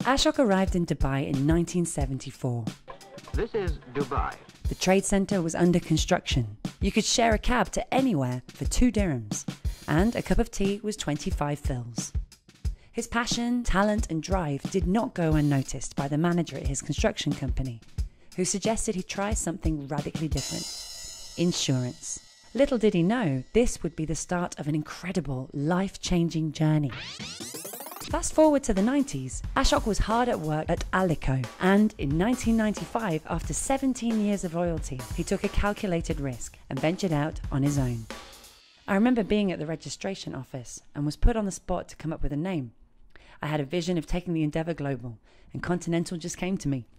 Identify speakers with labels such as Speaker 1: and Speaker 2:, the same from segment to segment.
Speaker 1: Ashok arrived in Dubai in 1974.
Speaker 2: This is Dubai.
Speaker 1: The trade centre was under construction. You could share a cab to anywhere for 2 dirhams, and a cup of tea was 25 fils. His passion, talent and drive did not go unnoticed by the manager at his construction company, who suggested he try something radically different: insurance. Little did he know, this would be the start of an incredible, life-changing journey. Fast forward to the 90s, Ashok was hard at work at Alico, and in 1995, after 17 years of loyalty, he took a calculated risk and ventured out on his own. I remember being at the registration office and was put on the spot to come up with a name. I had a vision of taking the endeavour global, and Continental just came to me.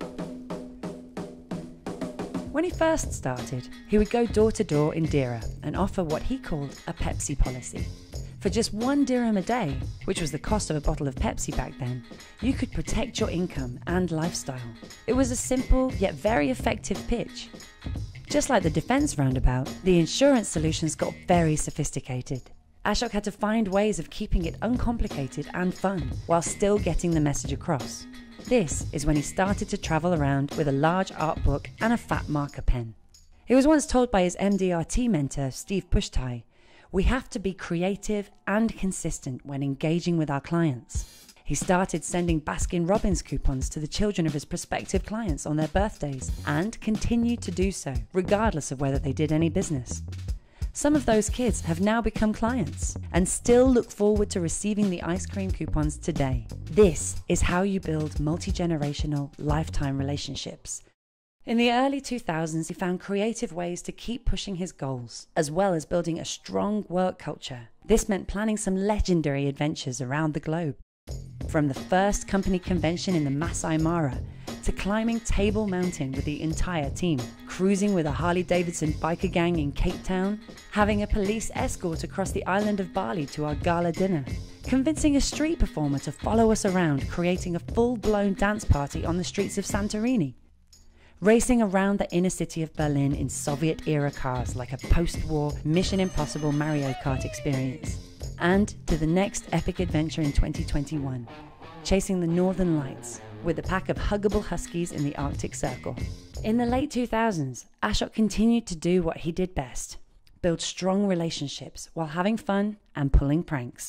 Speaker 1: When he first started, he would go door to door in Dira and offer what he called a Pepsi policy. For just 1 dirham a day, which was the cost of a bottle of Pepsi back then, you could protect your income and lifestyle. It was a simple yet very effective pitch. Just like the defence roundabout, the insurance solutions got very sophisticated. Ashok had to find ways of keeping it uncomplicated and fun, while still getting the message across. This is when he started to travel around with a large art book and a fat marker pen. He was once told by his MDRT mentor, Steve Pushtai, "We have to be creative and consistent when engaging with our clients." He started sending Baskin-Robbins coupons to the children of his prospective clients on their birthdays, and continued to do so, regardless of whether they did any business. Some of those kids have now become clients and still look forward to receiving the ice cream coupons today. This is how you build multi-generational, lifetime relationships. In the early 2000s, he found creative ways to keep pushing his goals, as well as building a strong work culture. This meant planning some legendary adventures around the globe. From the first company convention in the Masai Mara, to climbing Table Mountain with the entire team, cruising with a Harley-Davidson biker gang in Cape Town, having a police escort across the island of Bali to our gala dinner, convincing a street performer to follow us around, creating a full-blown dance party on the streets of Santorini, racing around the inner city of Berlin in Soviet-era cars like a post-war Mission Impossible Mario Kart experience, and to the next epic adventure in 2021, chasing the Northern Lights with a pack of huggable huskies in the Arctic Circle. In the late 2000s, Ashok continued to do what he did best: build strong relationships while having fun and pulling pranks.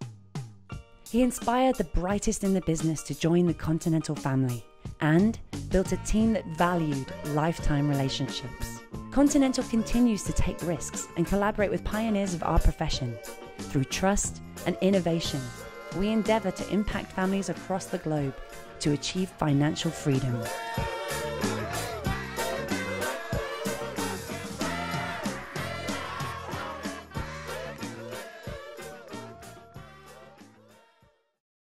Speaker 1: He inspired the brightest in the business to join the Continental family and built a team that valued lifetime relationships. Continental continues to take risks and collaborate with pioneers of our profession. Through trust and innovation, we endeavour to impact families across the globe to achieve financial freedom.